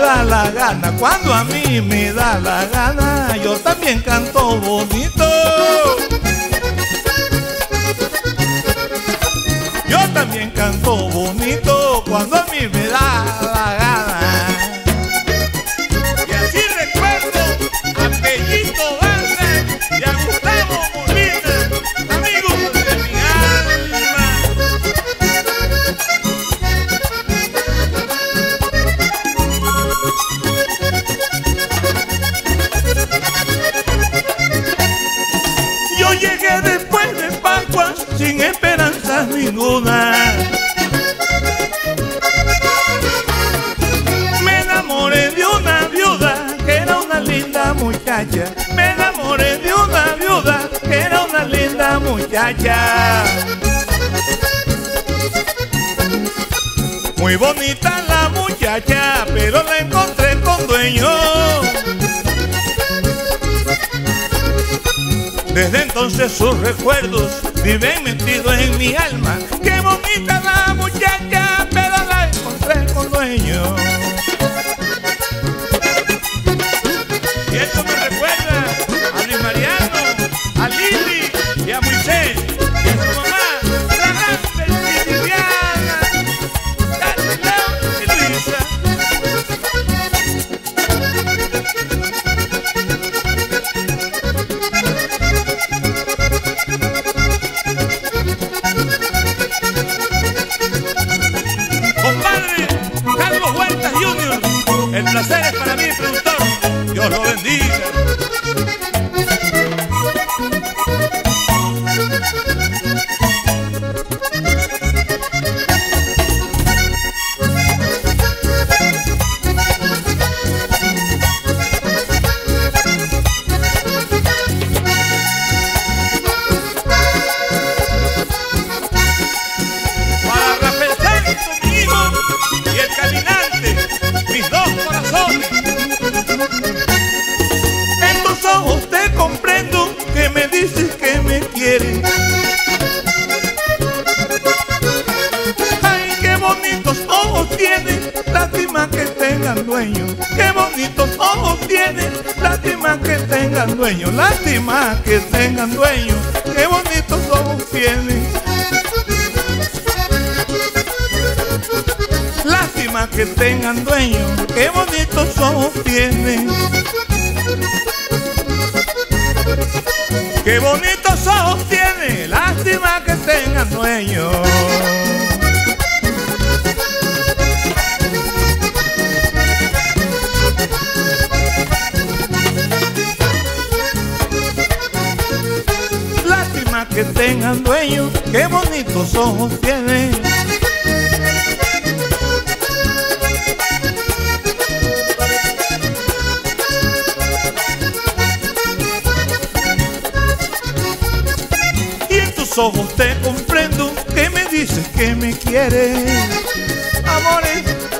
da la gana, cuando a mí me da la gana, yo también canto bonito. Yo también canto bonito cuando a mí me da la gana. Y así recuerdo a Pellito Garza y a Gustavo Molina, amigos de mi alma. Yo llegué después de Pascua sin esperanzas ninguna. Me enamoré de una viuda que era una linda muchacha. Me enamoré de una viuda que era una linda muchacha. Muy bonita la muchacha, pero la encontré con dueño. Desde entonces sus recuerdos viven metidos en mi alma. Qué bonita la muchacha, pero la encontré con dueño. Y esto me recuerda a Luis Mariano, a Lili y a Moisés y a su mamá, la gran Viviana, Carlos y Luisa. El placer es para mí, productor. Dios lo bendiga. Para Rafael Santos, mi hijo, y el caminante, mis dos corazones. En tus ojos te comprendo que me dices que me quieres. Ay, qué bonitos ojos tienes, lástima que tengan dueño. Qué bonitos ojos tienes, lástima que tengan dueño. Lástima que tengan dueño, qué bonitos ojos tienes. Lástima que tengan dueño, qué bonitos ojos tienen. Qué bonitos ojos tiene, lástima que tengan dueño. Lástima que tengan dueño, qué bonitos ojos tienen. Ojos te comprendo, que me dices que me quieres. Amores,